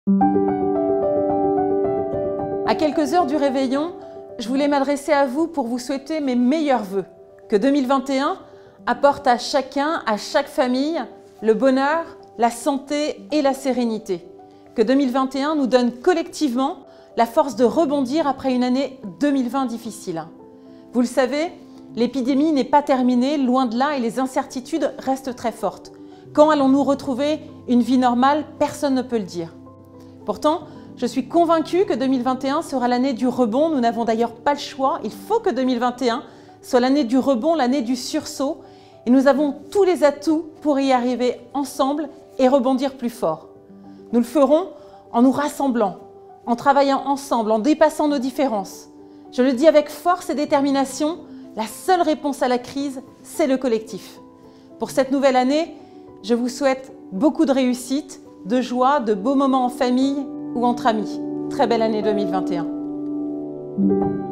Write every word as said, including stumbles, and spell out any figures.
À quelques heures du réveillon, je voulais m'adresser à vous pour vous souhaiter mes meilleurs vœux. Que deux mille vingt et un apporte à chacun, à chaque famille, le bonheur, la santé et la sérénité. Que deux mille vingt et un nous donne collectivement la force de rebondir après une année deux mille vingt difficile. Vous le savez, l'épidémie n'est pas terminée, loin de là, et les incertitudes restent très fortes. Quand allons-nous retrouver une vie normale? Personne ne peut le dire. Pourtant, je suis convaincue que deux mille vingt et un sera l'année du rebond. Nous n'avons d'ailleurs pas le choix. Il faut que deux mille vingt et un soit l'année du rebond, l'année du sursaut. Et nous avons tous les atouts pour y arriver ensemble et rebondir plus fort. Nous le ferons en nous rassemblant, en travaillant ensemble, en dépassant nos différences. Je le dis avec force et détermination, la seule réponse à la crise, c'est le collectif. Pour cette nouvelle année, je vous souhaite beaucoup de réussite, de joie, de beaux moments en famille ou entre amis. Très belle année deux mille vingt et un.